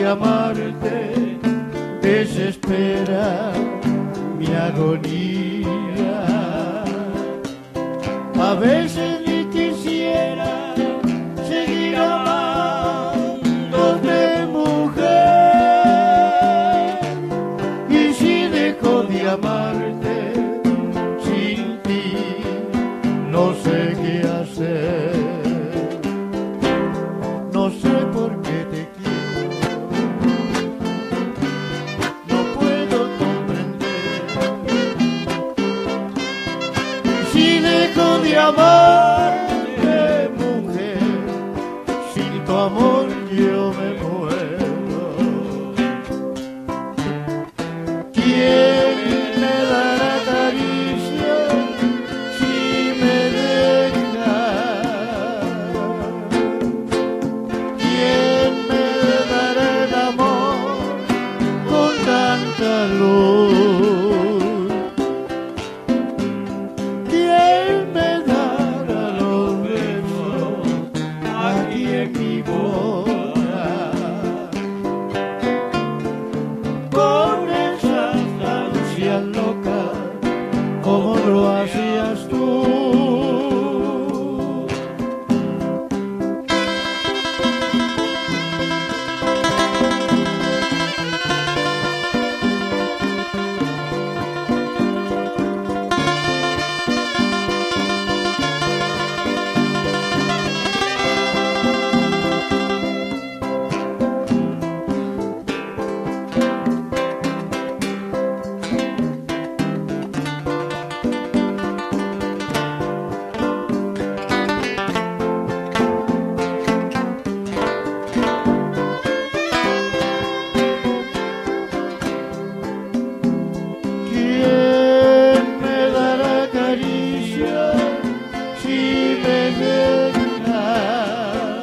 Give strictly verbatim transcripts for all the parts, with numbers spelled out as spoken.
de amarte desespera mi agonía. A veces ni quisiera seguir amándote, mujer, y si dejo de amarte sin ti no sé qué hacer. No sé por qué te quiero, no puedo comprender. Si dejo de amarte, mujer, sin tu amor yo me muero. ¿Quién me dará caricia si me dejas? ¿Quién me dará el amor con tanta luz? ¿Quién me dará los besos aquí en mi boca? Con esas ansias locas como lo hacías tú. ¿Quién me dará caricia si me dejas?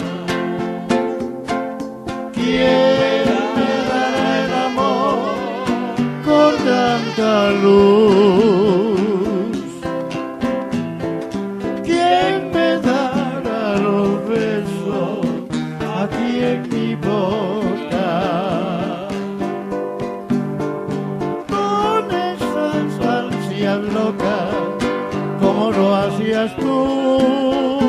¿Quién me dará el amor con tanta luz? ¿Quién me dará los besos aquí en mi boca? Con esas ansias locas como lo hacías tú.